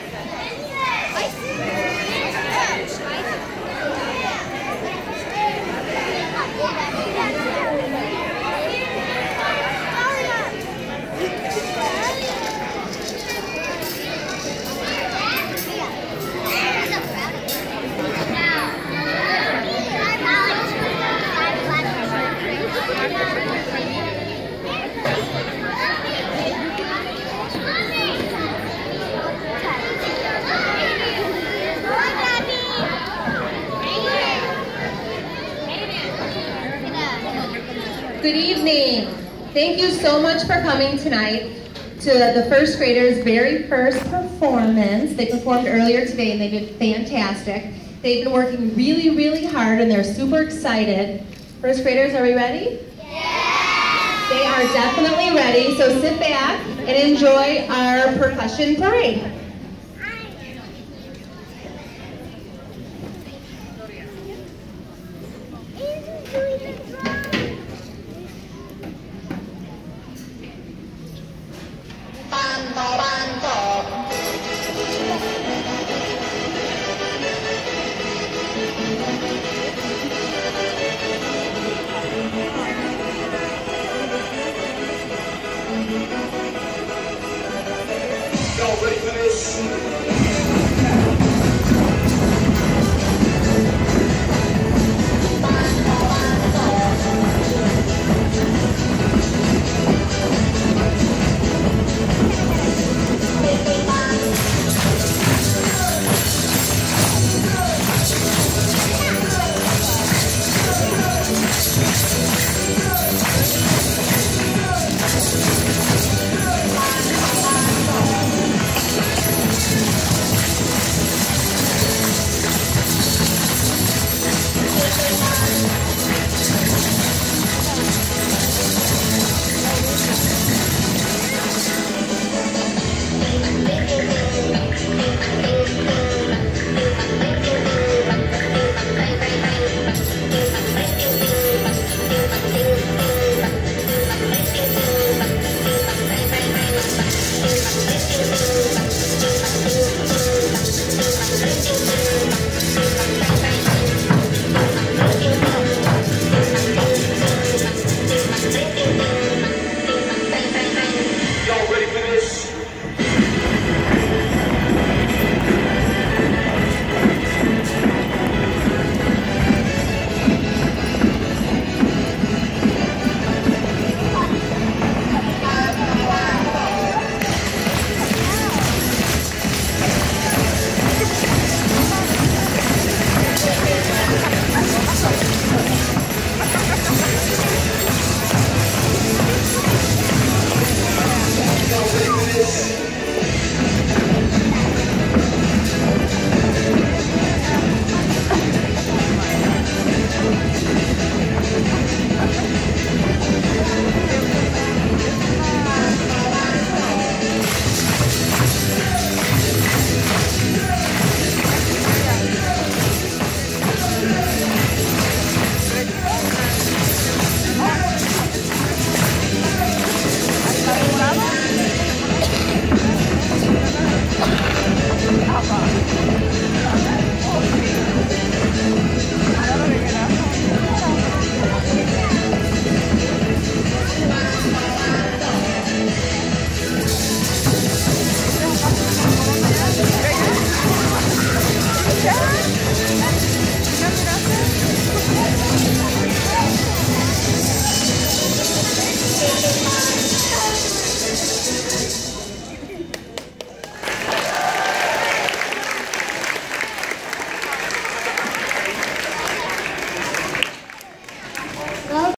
Good evening. Thank you so much for coming tonight to the first graders' very first performance. They performed earlier today and they did fantastic. They've been working really, really hard and they're super excited. First graders, are we ready? Yeah! They are definitely ready, so sit back and enjoy our percussion parade. Y'all ready for this?